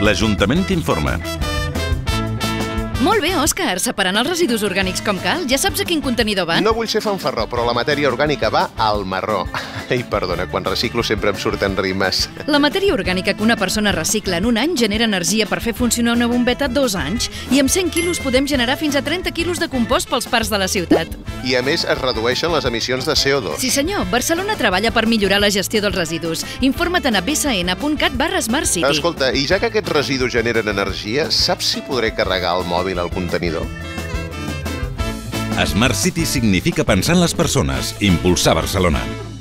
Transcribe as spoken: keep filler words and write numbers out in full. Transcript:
L'Ajuntament t'informa. Molt bé, Òscar, separant els residus orgànics com cal. Ja saps a quin contenidor van? No vull ser fanfarró, però la matèria orgànica va al marró. Ai, perdona, quan reciclo sempre em surten rimes. La matèria orgànica que una persona recicla en un any genera energia per fer funcionar una bombeta dos anys. I amb cent quilos podem generar fins a trenta quilos de compost pels parcs de la ciutat. I a més es redueixen les emissions de C O dos. Sí senyor, Barcelona treballa per millorar la gestió dels residus. Informa't a b s n punt cat barra smart city. Escolta, i ja que aquests residus generen energia, saps si podré carregar el mòbil al contenidor? Smart City significa pensar en les persones, impulsar Barcelona.